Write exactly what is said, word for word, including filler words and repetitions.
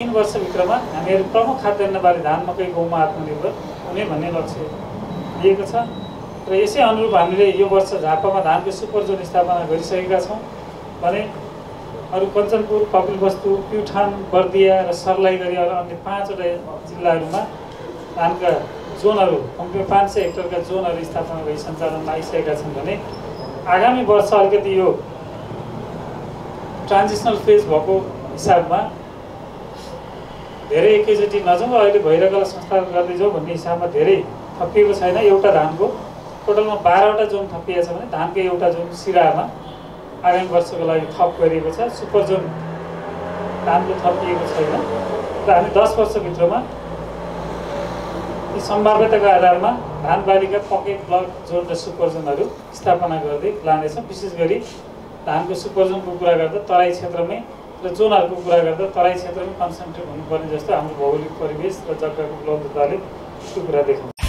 तीन वर्षभित्रमा हामीहरू प्रमुख खाद्यान्नबारे धान मकै गहुँमा आत्मनिर्भर हुने भन्ने लक्ष्य लिएको छ र यसै अनुरूप हामीले यो वर्ष झापामा धानको सुपर जोन स्थापना गरिसकेका छौँ भने अरू कञ्चनपुर कपिलवस्तु प्युठान बर्दिया र सर्लाही गरी अरू अन्य पाँचवटा जिल्लाहरूमा धानका जोनहरू कम्तीमा पाँच सय हेक्टरका जोनहरू स्थापना गरी सञ्चालनमा आइसकेका छन् भने आगामी वर्ष अलिकति यो ट्रान्जिसनल फेज भएको हिसाबमा धेरै एकैचोटि नजाउँ अहिले भइरहेको संस्थागत गर्दै जाउँ भन्ने हिसाबमा धेरै थपिएको छैन। एउटा धानको टोटलमा बाह्रवटा जोन थपिएको छ भने धानको एउटा जोन सिराहामा आगामी वर्षको लागि थप गरिएको छ। सुपर जोन धानको थपिएको छैन र हामी दस वर्षभित्रमा यी सम्भाव्यताको आधारमा धान बालीका पकेट ब्लक जोन र सुपर जोनहरू स्थापना गर्दै लानेछौँ। विशेष गरी धानको सुपर जोनको कुरा गर्दा तराई क्षेत्रमै र जोनहरूको कुरा गर्दा तराई क्षेत्रमै कन्सन्ट्रेट हुनुपर्ने जस्तो हाम्रो भौगोलिक परिवेश र जग्गाको उपलब्धताले त्यो कुरा देखाउँछ।